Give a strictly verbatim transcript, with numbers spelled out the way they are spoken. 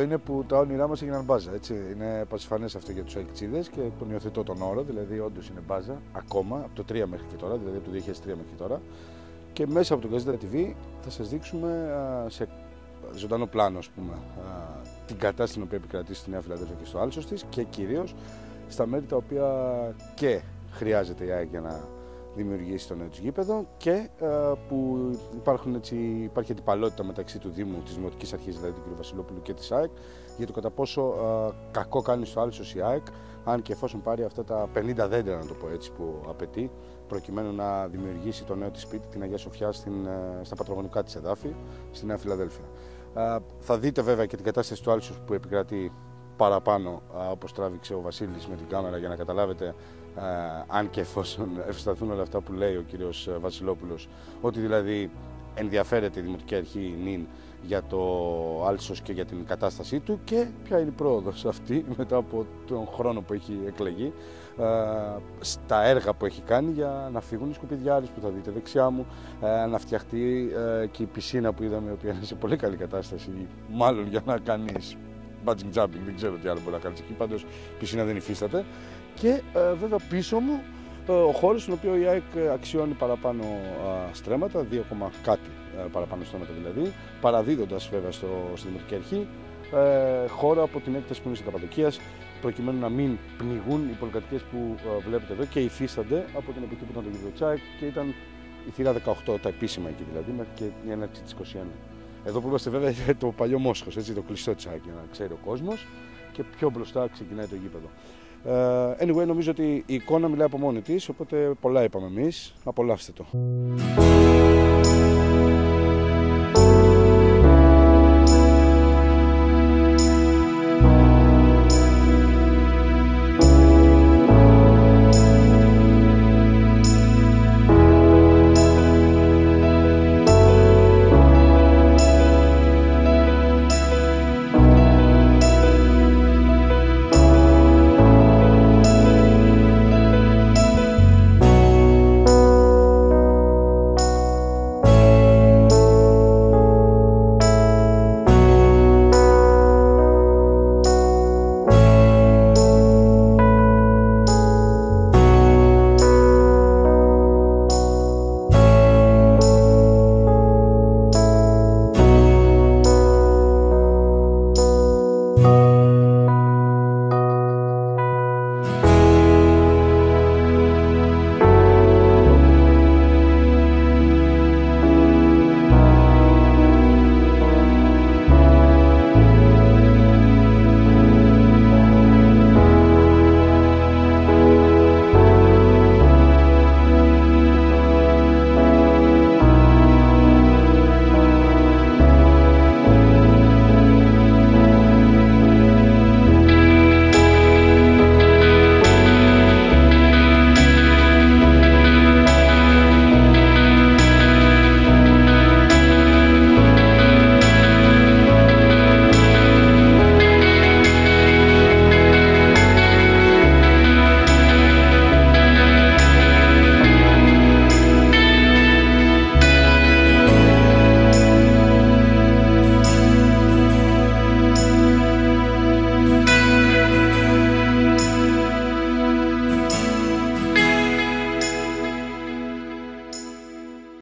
είναι που τα όνειρά μας έγιναν μπάζα. Έτσι. Είναι πασιφανές αυτό για τους αεκτζίδες και τον υιοθετώ τον όρο, δηλαδή όντως είναι μπάζα ακόμα, από το τρία μέχρι και τώρα, δηλαδή από το δύο χιλιάδες τρία μέχρι τώρα. Και μέσα από το Gazeta τι βι θα σας δείξουμε α, σε ζωντανό πλάνο, ας πούμε, α, την κατάσταση την οποία επικρατεί στη Νέα Φιλαδέλφια και στο άλσος της και κυρίως στα μέρη τα οποία και χρειάζεται η ΑΕΚ για να δημιουργήσει το νέο της γήπεδο και α, που υπάρχουν, έτσι, υπάρχει αντιπαλότητα μεταξύ του Δήμου, της Δημοτικής Αρχής, δηλαδή του κ. Βασιλόπουλου και της ΑΕΚ για το κατά πόσο α, κακό κάνει στο άλσος η ΑΕΚ, αν και εφόσον πάρει αυτά τα πενήντα δέντρα, να το πω έτσι, που απαιτεί προκειμένου να δημιουργήσει το νέο της σπίτι, την Αγία Σοφιά, στην, στα πατρογονικά της εδάφη, στη Νέα Φιλαδέλφια. Α, θα δείτε βέβαια και την κατάσταση του άλσους που επικρατεί παραπάνω, α, όπως τράβηξε ο Βασίλης με την κάμερα, για να καταλάβετε, α, αν και εφόσον ευσταθούν όλα αυτά που λέει ο κύριος Βασιλόπουλος, ότι δηλαδή ενδιαφέρεται η Δημοτική Αρχή νυν για το άλσος και για την κατάστασή του και ποια είναι η πρόοδος αυτή μετά από τον χρόνο που έχει εκλεγεί, στα έργα που έχει κάνει για να φύγουν οι σκουπιδιάρες που θα δείτε δεξιά μου, να φτιαχτεί και η πισίνα που είδαμε, η οποία είναι σε πολύ καλή κατάσταση, μάλλον για να κάνεις bungee jumping, δεν ξέρω τι άλλο μπορεί να κάνεις εκεί, πάντως η πισίνα δεν υφίσταται. Και βέβαια πίσω μου ο χώρος στον οποίο η ΑΕΚ αξιώνει παραπάνω στρέμματα, δύο κάτι παραπάνω στρέμματα δηλαδή, παραδίδοντας βέβαια στο, στη Δημοτική Αρχή ε, χώρο από την έκταση που είναι στην Καπαδοκίας, προκειμένου να μην πνιγούν οι πολυκατοικίες που ε, βλέπετε εδώ και υφίστανται από την εποχή που ήταν το γήπεδο της ΑΕΚ και ήταν η θύρα δεκαοκτώ, τα επίσημα εκεί δηλαδή, μέχρι και η έναρξη της είκοσι ένα. Εδώ που είμαστε βέβαια είναι το παλιό Μόσχος, έτσι, το κλειστό της ΑΕΚ, για να ξέρει ο κόσμος, και πιο μπροστά ξεκινάει το γήπεδο. Uh, anyway, νομίζω ότι η εικόνα μιλάει από μόνη της, οπότε πολλά είπαμε εμείς. Απολαύστε το.